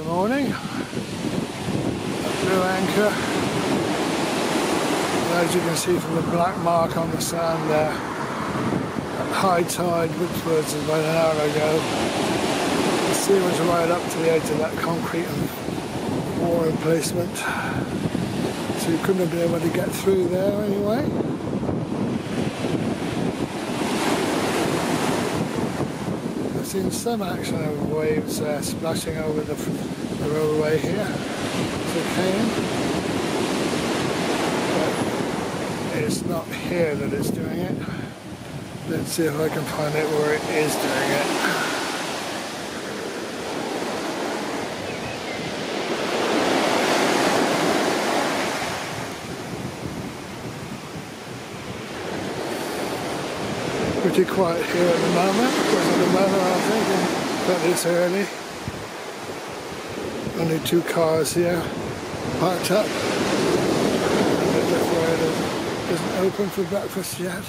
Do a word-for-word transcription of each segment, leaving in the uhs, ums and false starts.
morning. Blue anchor. And as you can see from the black mark on the sand there, at high tide, which was about an hour ago, the sea was right up to the edge of that concrete and wall emplacement. So you couldn't have been able to get through there anyway. I've seen some action of waves uh, splashing over the, the roadway here. It's okay. But it's not here that it's doing it. Let's see if I can find out where it is doing it. Pretty quiet here at the moment, because at the moment I'm thinking that it's early. Only two cars here parked up. And the refrigerator isn't open for breakfast yet.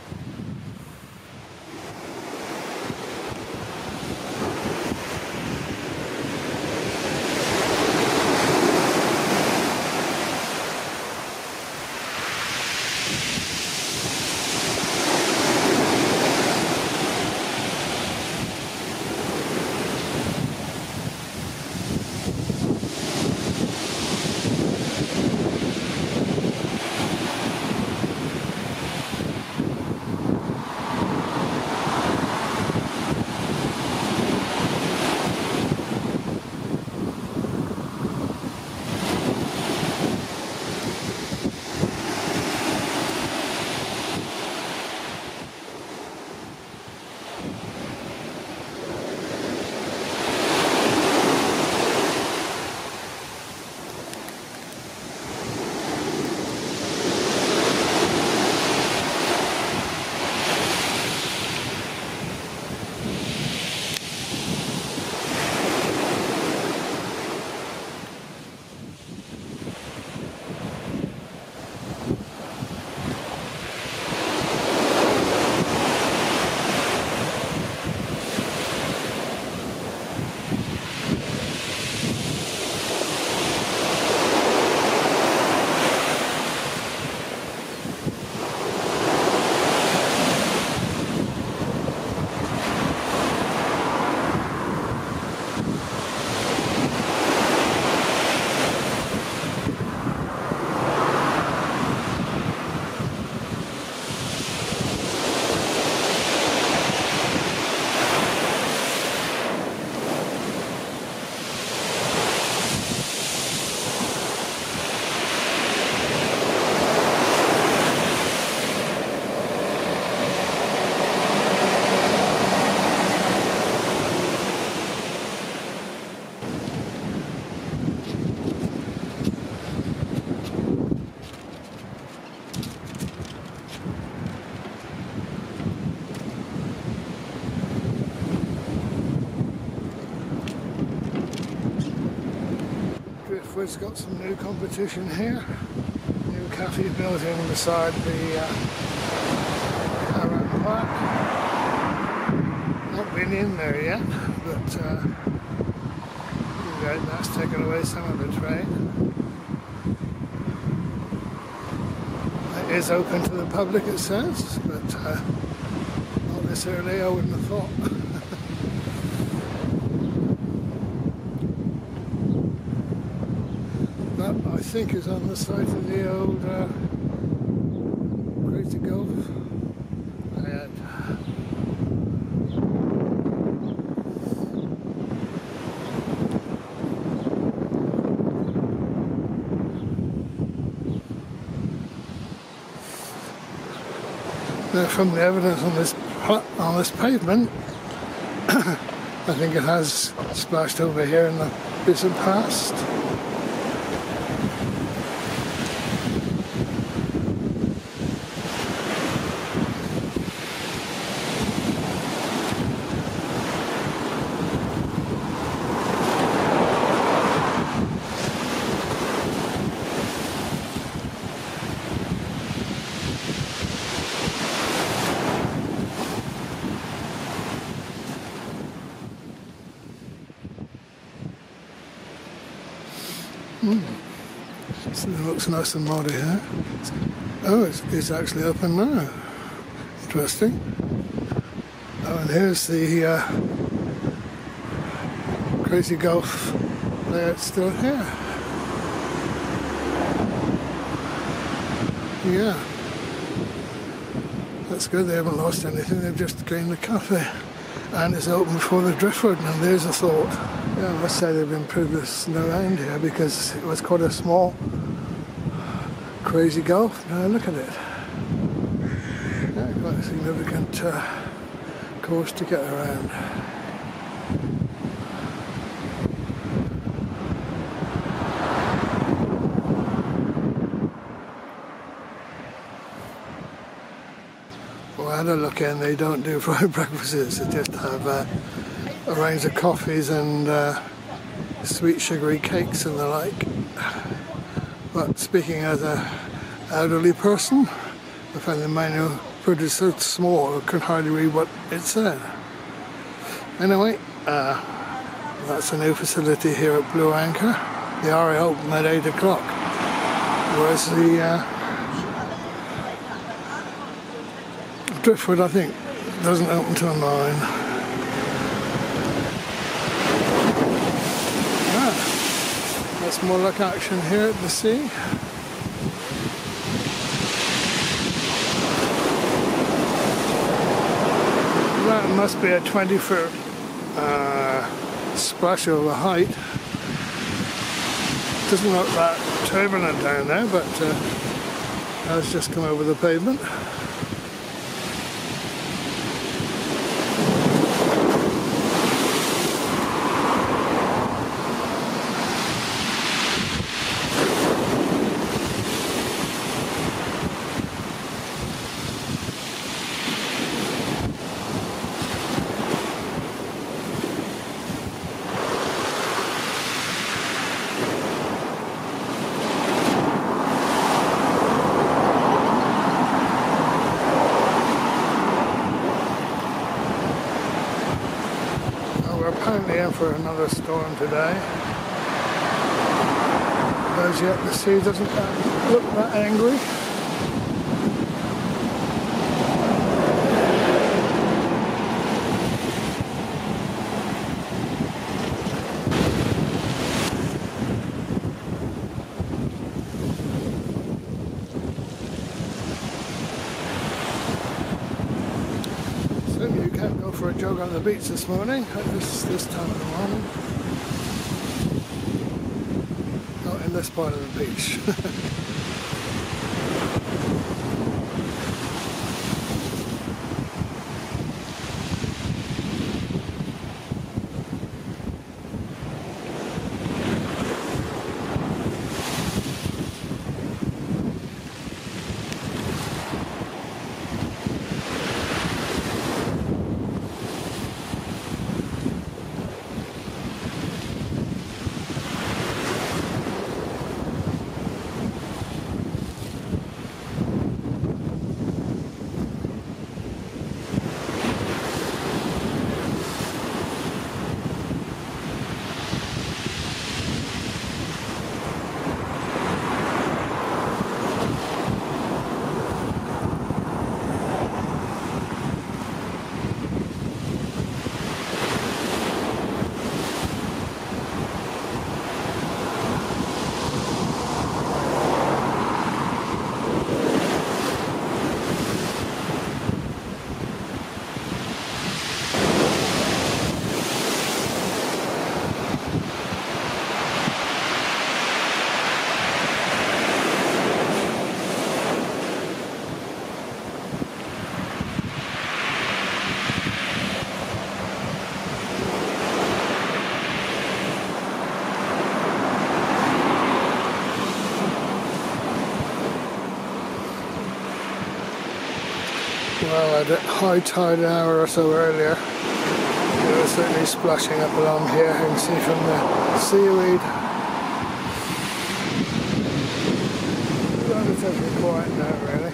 It's got some new competition here. New cafe building beside the uh, caravan park. Not been in there yet, but uh, that's taken away some of the train. It is open to the public, it says, but uh, not this early, I wouldn't have thought. I think is on the site of the old uh, Greater Gulf. And now, from the evidence on this on this pavement, I think it has splashed over here in the recent past. Hmm. So it looks nice and muddy here. Oh, it's, it's actually open now. Interesting. Oh, and here's the uh, Crazy Gulf layout still here. Yeah. That's good, they haven't lost anything, they've just gained the cafe. And it's open before the driftwood, and there's a thought. Yeah, I must say they've improved the snow end here because it was quite a small Crazy Gulf. Now look at it. Yeah, quite a significant uh, course to get around. Well, I had a look in, they don't do fried breakfasts, they just have uh, a range of coffees and uh, sweet sugary cakes and the like. But speaking as an elderly person, I find the menu pretty so small I can hardly read what it said. Anyway, uh, that's a new facility here at Blue Anchor. They are open at eight o'clock, whereas the uh, Driftwood, I think, doesn't open till nine. Ah, that's more like action here at the sea. That must be a twenty foot uh, splash over height. Doesn't look that turbulent down there, but uh, has just come over the pavement. Apparently in for another storm today. As yet the sea doesn't look that angry. You can't go for a jog on the beach this morning at this, this time of the morning. Not in this part of the beach. Well, at high tide an hour or so earlier, it was certainly splashing up along here. You can see from the seaweed. It's relatively quiet now, really.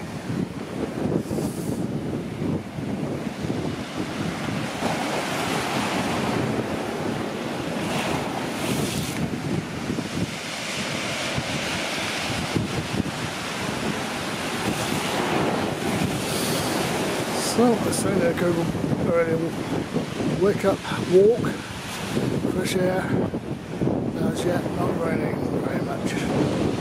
Well, I was saying there, Google earlier, wake up, walk, fresh air. No, as yet, not raining very much.